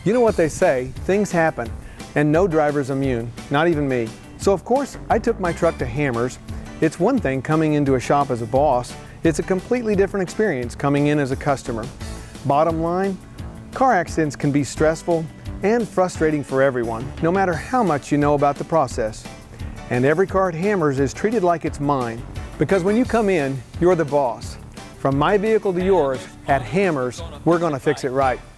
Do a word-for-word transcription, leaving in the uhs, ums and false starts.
You know what they say, things happen, and no driver's immune, not even me. So of course, I took my truck to Hammers. It's one thing coming into a shop as a boss, it's a completely different experience coming in as a customer. Bottom line, car accidents can be stressful and frustrating for everyone, no matter how much you know about the process. And every car at Hammers is treated like it's mine, because when you come in, you're the boss. From my vehicle to yours, at Hammers, we're gonna fix it right.